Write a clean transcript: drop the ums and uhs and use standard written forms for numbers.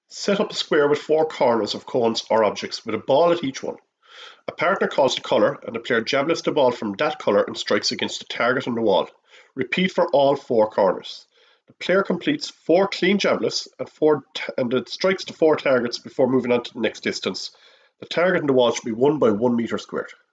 Set up a square with four corners of cones or objects with a ball at each one. A partner calls the colour and the player javelins the ball from that colour and strikes against the target on the wall. Repeat for all four corners. The player completes four clean javelins and it strikes the four targets before moving on to the next distance. The target on the wall should be 1 by 1 metre squared.